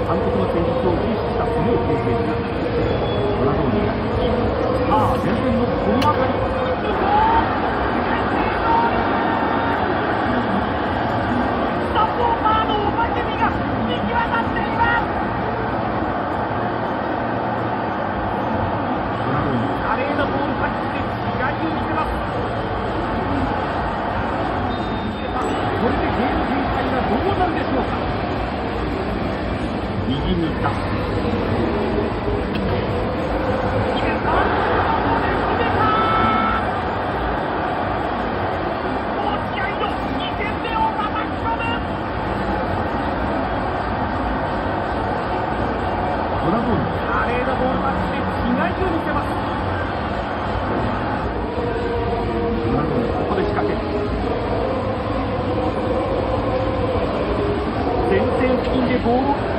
監督の戦術を重視した強い形成になっています。ドラゴンにさあ前線のこの辺りサポーターのおまけみが行き渡っています。 ドラゴンに華麗なボールタッチで違いを見せます。 これでゲーム展開がどうなるでしょうか。右に行ったドラゴンに華麗なボールタッチで違いを見せます。 ドラゴンにここで仕掛ける。前線付近でボールを